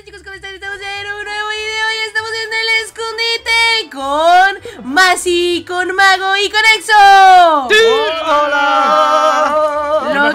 chicos, ¿cómo están? Estamos en un nuevo video y estamos en el escondite con Masi, con Mago y con Exo. ¡Sí! ¡Hola!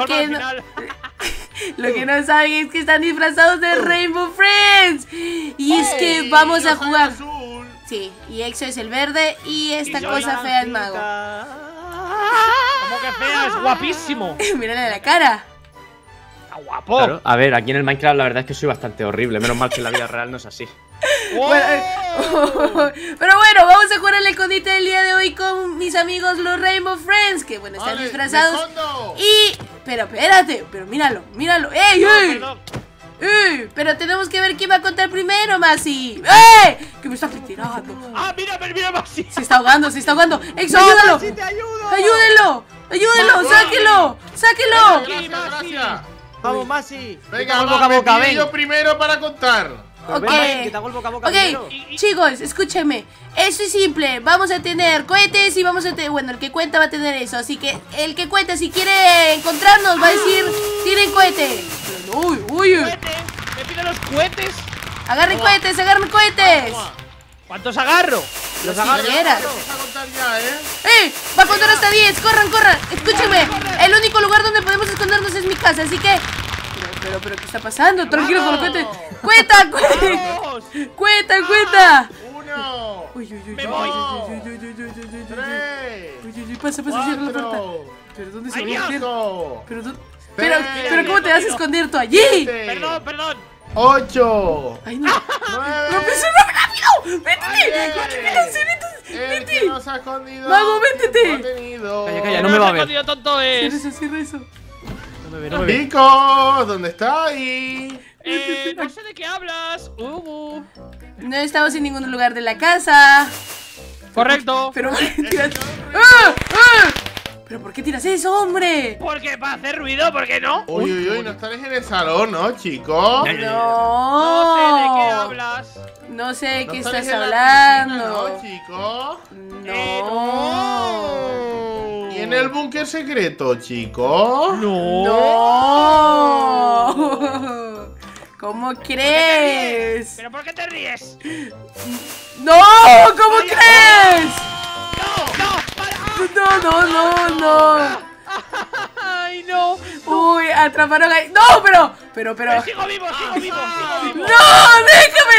Lo que no saben es que están disfrazados de Rainbow Friends. Y es que vamos a jugar. Sí, y Exo es el verde y esta cosa fea es Mago. ¿Cómo que fea? Es guapísimo. Mírale la cara. Está guapo. Claro, a ver, aquí en el Minecraft la verdad es que soy bastante horrible. Menos mal que en la vida real no es así. Pero bueno, vamos a jugar al escondite del día de hoy con mis amigos los Rainbow Friends, que bueno, están disfrazados. Y... pero espérate, pero míralo. ¡Ey, ey! ¡Ey! Pero tenemos que ver quién va a contar primero, Masi. ¡Ey! Que me está tirando. ¡Ah, mira, Masi! Se está ahogando. Exo, ayúdalo. Masi, te ayudo. Ayúdenlo, sáquenlo. Aquí, Masi. Vamos, Masi. Venga, boca a boca, ven. Yo primero para contar. Ok, que te hago el boca a boca primero. chicos, escúchenme. Eso es simple, vamos a tener cohetes y vamos a tener, bueno, el que cuenta va a tener eso. Así que el que cuenta, si quiere encontrarnos, va a decir, tiren cohete. Uy. ¿Me piden los cohetes? Agarren cohetes. ¿Cuántos agarro? Los agarro. Vamos a contar ya, Va a contar hasta 10, corran. Escúchenme, el único lugar donde podemos escondernos es mi casa, así que... Pero, ¿qué está pasando? Tranquilo con los cohetes. ¡Cuenta! Uno. Me voy. Tres. Pasa, cierra la puerta. ¿Pero dónde se va a meter? Pero ¿cómo te vas a esconder tú allí? Perdón. 8. Ay, no. 9. ¡No, pues rápido! ¡Vete! El que nos ha escondido. Mago, métete. Contenido. Calla, no me va a ver. Escondido, tonto es. Cierra eso. No me ve. Chicos, ¿dónde estáis? No sé de qué hablas. No estamos en ningún lugar de la casa. Correcto. Pero tiras... ¿Pero por qué tiras eso, hombre? Porque para hacer ruido, ¿por qué no? Uy, no estaréis en el salón, ¿no, chicos? No sé de qué hablas. No sé de qué ¿No estás estaréis en la piscina, hablando. ¿no, chicos? No. ¿Y en el búnker secreto, chicos? No. ¿Cómo crees? ¿Pero por qué te ríes? ¡No! ¿Cómo crees? No. Ay, no. Uy, atraparon ahí. No, pero. Sigo vivo. ¡No! ¡Déjame!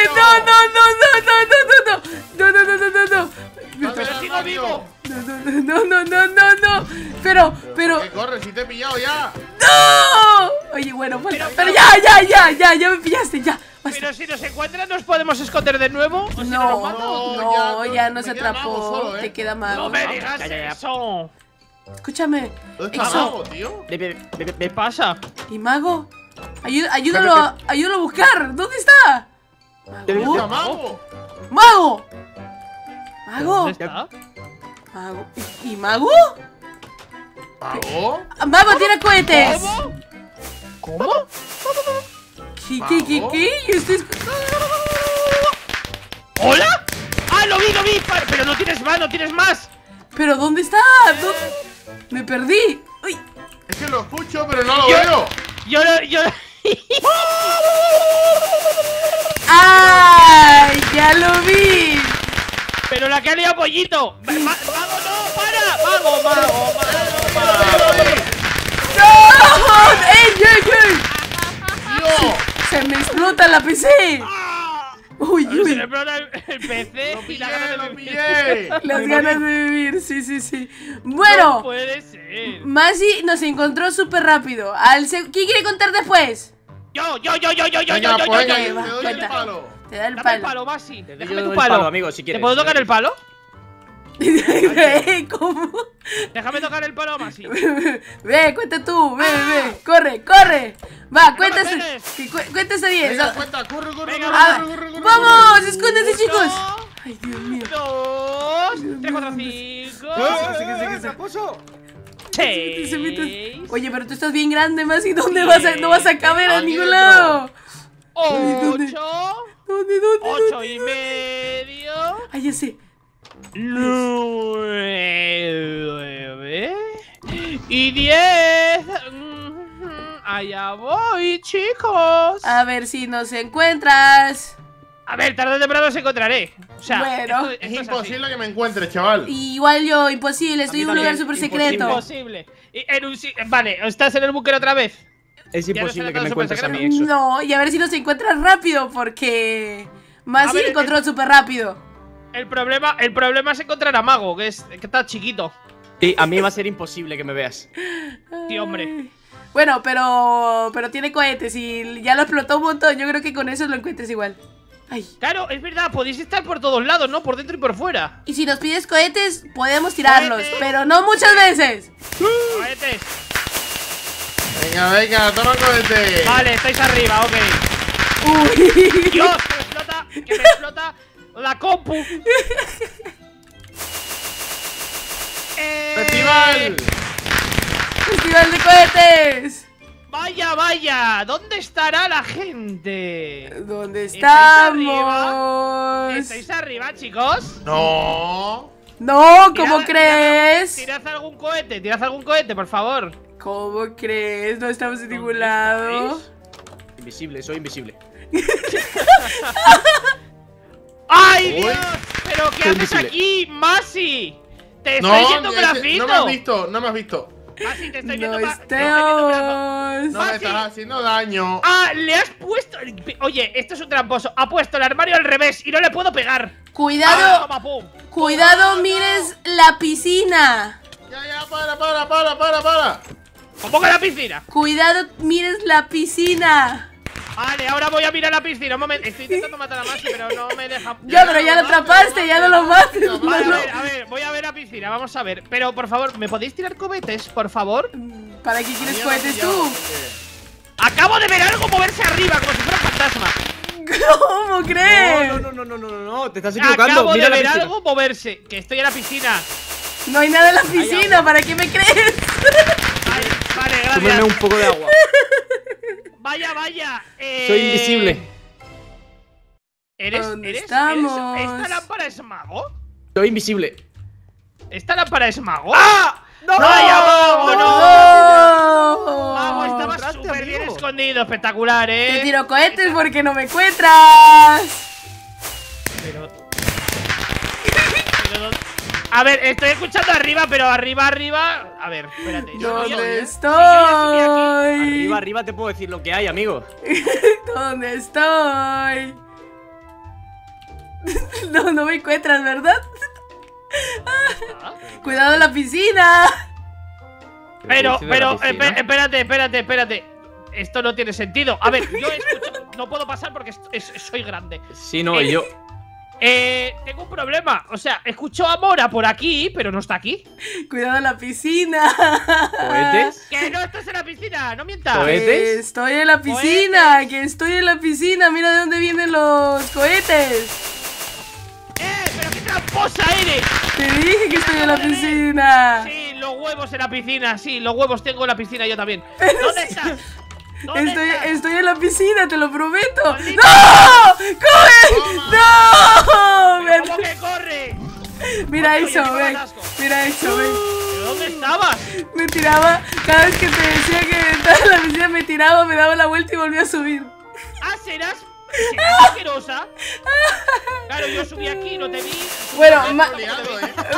¡No! Pero sigo vivo. No. Pero. ¿Qué corre? Si te he pillado ya. ¡No! Oye, bueno, pero ya me pillaste, ya. Basta. Pero si nos encuentran, ¿nos podemos esconder de nuevo? ¿O si nos matan? No, ya nos me queda Mago atrapó. solo, Te queda Mago. No me digas Ya. eso. Escúchame. ¿Dónde está Exo. Mago, tío? ¿Qué pasa? ¿Y Mago? Ayúdalo a buscar. ¿Dónde está? ¿Dónde está Mago? ¡Mago! ¿Dónde está? ¿Mago? ¿Y Mago? ¿Mago? ¡Mago tira cohetes! ¿Cómo? ¿Qué? Yo estoy... ¿Hola? ¡Ah, lo vi! Pero no tienes más. ¿Pero dónde está? Me perdí. Uy. Es que lo escucho, pero no lo veo. Yo... ¡Ay! ¡Ya lo vi! Pero la que ha liado pollito. Mago, no, para. Mago. ¡No! ¡Ey! Tío. ¡Se me explota la PC! Uy. Se le explota el PC y la gana de Lo vivir. pillé. Las ganas de vivir, sí. Bueno, No puede ser. Masi nos encontró súper rápido. ¿Quién quiere contar después? Yo. Venga, pues venga, te va, doy cuenta. el palo. Te da el Dame el palo. palo, Masi. Déjame Yo tu el palo. amigo, si ¿Te quieres. puedo tocar el palo? ¿Cómo? Déjame tocar el palo, Masi. Ve, cuenta tú, ve. Corre. Va, cuenta pegues. hasta 10. Venga, cuenta, corre. ¡Vamos! ¡Escóndete, chicos! Ay, Dios mío. 2, 3, 4, 5. ¡Tramposo! Se mete. 6. Oye, pero tú estás bien grande, Masi. ¿Dónde vas a, no vas a caber a Aquí ningún dentro. lado? 8. ¿Dónde? 8 y medio. Ay, ya sé. 9 y 10. Allá voy, chicos. A ver si nos encuentras. A ver, tarde o temprano os encontraré. O sea, Bueno. Es imposible que me encuentre, chaval. Igual yo, imposible, estoy en un lugar súper secreto. Imposible. Vale, ¿estás en el búnker otra vez? Es Ya no imposible será que tan me encuentres a súper mi exo. No, y a ver si nos encuentras rápido, porque Masi A ver, encontró súper rápido. El problema es encontrar a Mago, que está chiquito. Sí, a mí va a ser imposible que me veas. Sí, hombre. Bueno, pero tiene cohetes y ya lo explotó un montón. Yo creo que con eso lo encuentres igual. Ay. Claro, es verdad, podéis estar por todos lados, ¿no? Por dentro y por fuera. Y si nos pides cohetes, podemos tirarlos, ¡Cohetes! pero no muchas veces. Cohetes. Venga, venga, toma cohete. Vale, estáis arriba, ok. Uy. Dios, que me explota la compu. Festival. Festival de cohetes. Vaya, vaya, ¿dónde estará la gente? ¿Dónde ¿Estáis estamos? ¿Estáis arriba, chicos? No. No, ¿cómo crees? Tirad algún cohete, por favor. ¿Cómo crees? No estamos en ningún ¿Dónde lado. estáis? Invisible, soy invisible. ¡Ay, Uy. Dios! ¿Pero qué Soy haces invisible. aquí, Masi? ¡Te No, estoy yendo grafito! no me has visto, no me has visto. Masi, te estoy No viendo te estoy viendo brazo. No estamos. me estás haciendo daño. ¡Ah, le has puesto! Oye, esto es un tramposo. Ha puesto el armario al revés y no le puedo pegar. Cuidado, Toma, pum. cuidado, mires la piscina. Ya, para. ¿Cómo que la piscina? Cuidado, mires la piscina. Vale, ahora voy a mirar la piscina. Un momento, estoy intentando matar a Masi, pero no me deja. Ya, pero ya lo atrapaste, ya no lo mates. Vale, no. a ver, voy a ver la piscina, vamos a ver. Pero por favor, ¿me podéis tirar cohetes, por favor? ¿Para qué quieres cohetes tú? Acabo de ver algo moverse arriba, como si fuera un fantasma. ¿Cómo crees? No, te estás equivocando. Acabo de Mira la ver piscina. algo moverse, que estoy en la piscina. No hay nada en la piscina, ¿para qué me crees? Vale, Súmeme gracias. un poco de agua. Vaya. Soy invisible. ¿Dónde estamos? ¿Esta lámpara es mago? Soy invisible. ¿Esta lámpara es mago? ¡Ah! ¡No! ¡Vaya, mago, no! ¡No! Mago, estaba entraste, súper bien amigo. escondido, espectacular, Te ¿eh? tiro cohetes porque no me encuentras. Pero... A ver, estoy escuchando arriba, pero arriba. A ver, espérate. ¿Dónde estoy? estoy? Arriba te puedo decir lo que hay, amigo. ¿Dónde estoy? No me encuentras, ¿verdad? Cuidado en la piscina. Pero, ¿Puedes ir a la piscina? espérate. Esto no tiene sentido. A ver, yo escucho. No puedo pasar porque soy grande. Sí, no, y yo. Tengo un problema. O sea, escucho a Mora por aquí, pero no está aquí. Cuidado en la piscina. ¿Cohetes? Que no estás en la piscina, no mientas. ¿Cohetes? Estoy en la piscina, que estoy en la piscina. Mira de dónde vienen los cohetes. Pero qué tramposa eres. Te dije que estoy en la piscina. Sí, los huevos en la piscina. Sí, los huevos tengo en la piscina yo también. ¿Dónde estás? ¿Dónde estás? Estoy en la piscina, te lo prometo. ¡Maldito! ¡No! ¡Corre! ¡No! ¿Pero ¿Cómo que corre? Mira Oye, eso, me ven. das asco. Mira eso, ven. ¿Pero dónde estabas? Me tiraba, cada vez que te decía que estaba en la piscina me tiraba, me daba la vuelta y volvía a subir. Ah, serás asquerosa. Claro, yo subí aquí, no te vi. Bueno, Estoy liado,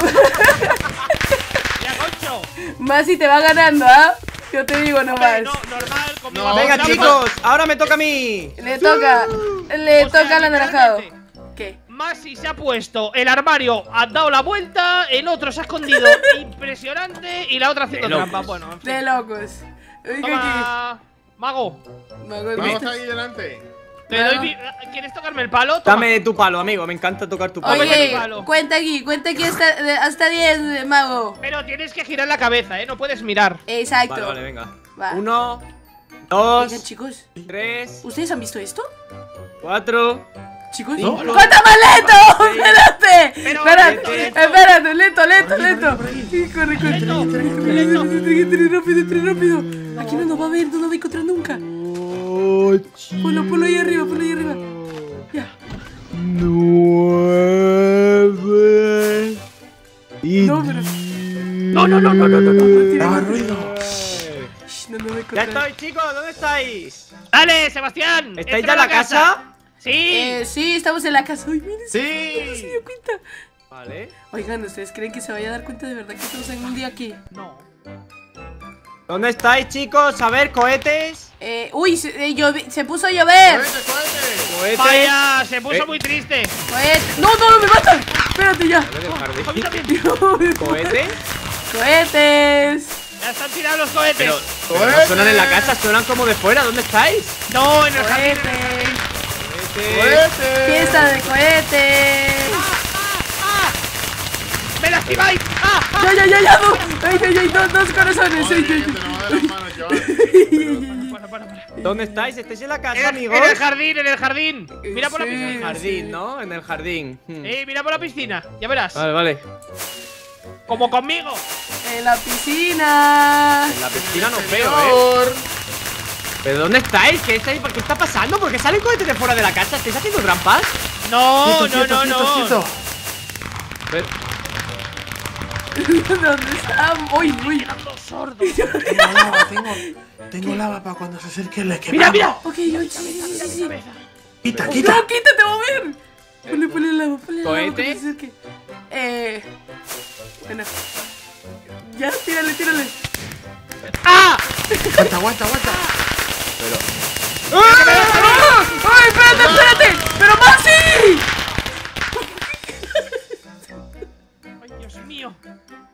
Ya, Concho. Masi te va ganando, ¿ah? Yo te digo nomás. No, normal, conmigo. No, Venga, no, chicos, ahora me toca a mí. Le toca O sea, al anaranjado. literalmente, ¿Qué? Masi se ha puesto, el armario ha dado la vuelta, el otro se ha escondido impresionante y la otra haciendo De locos. trampa. Bueno, en fin. De locos. Uy, Toma, Mago. Mago, Vamos ahí delante. Te doy ¿Quieres tocarme el palo? Toma. Dame tu palo, amigo. Me encanta tocar tu palo. Oye, Oye, palo. cuenta aquí hasta 10, Mago. Pero tienes que girar la cabeza, no puedes mirar. Exacto. Vale, venga. Va. 1, Oigan, 2, chicos, 3, ¿ustedes han visto esto? 4. Chicos, No. ¡cuánto más lento! ¡Espérate! Pero Espérate, lento. Corre. Lento. Entra rápido. Aquí no nos va a ver, no nos va a encontrar nunca. Ponlo ahí arriba. Ya. 9. No, pero. No. ¡Ah, ruido! Shh, no me Ya estoy, chicos, ¿dónde estáis? ¡Dale, Sebastián! ¿Estáis entra ya a en la casa? Sí. Sí, estamos en la casa. Uy, miren, Sí. no se dio cuenta. Vale. Oigan, ¿ustedes creen que se vaya a dar cuenta de verdad que estamos en un día aquí? No. ¿Dónde estáis, chicos? A ver, cohetes. Uy, se puso a llover. ¡Cohete, cohete! Cohetes. Vaya, se puso muy triste. No, me matan. Espérate ya. A mí también. ¿Cohetes? Cohetes. Ya están tirados los cohetes. Pero no suenan en la casa, suenan como de fuera. ¿Dónde estáis? No, en el jardín. Cohetes. ¡Cohete! Fiesta de cohetes. ¡Me lastimáis! Ya. Dos corazones. Madre mía, te lo va a dar las manos, chaval. Para. ¿Dónde estáis? ¿Estáis en la casa, amigos? En el jardín. Mira por la Sí. piscina. En el jardín, ¿no? En el jardín. Mira por la piscina. Ya verás. Vale. Como conmigo. En la piscina. En la piscina no veo, Señor. ¿Pero dónde estáis? ¿Qué está pasando? ¿Por qué salen cohetes de fuera de la casa? ¿Estáis haciendo trampas? No. Quieto. ¿Dónde están? Uy. Tengo lava para cuando se acerque el Mira. Ok, sí. Quita, No, quítate, mover. Ponle el agua, ¿Cohete? que se acerque. Bueno. Ya, tírale. Aguanta. ¡Ay, espérate! ¡Pero Maxi! Ay, Dios mío.